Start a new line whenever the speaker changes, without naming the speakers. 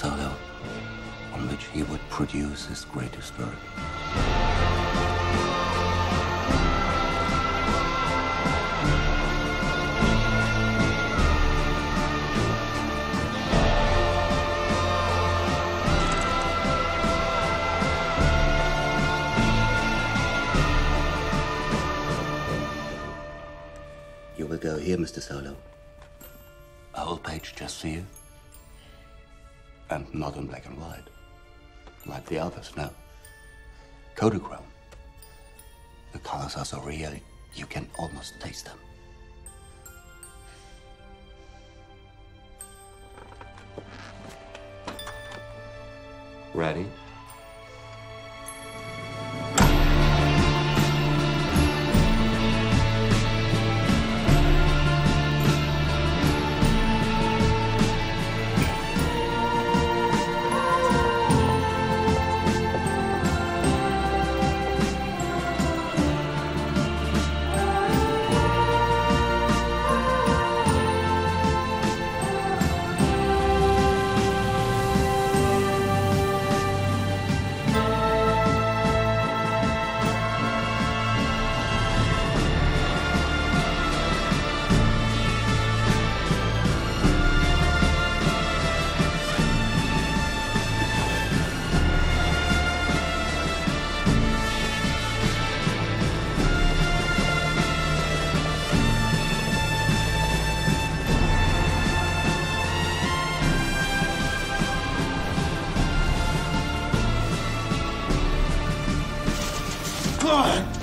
Salo, on which he would produce his greatest work. You will go here, Mr. Solo. A whole page just for you. And not in black and white. Like the others, no. Kodachrome. The colors are so real, you can almost taste them. Ready?
God!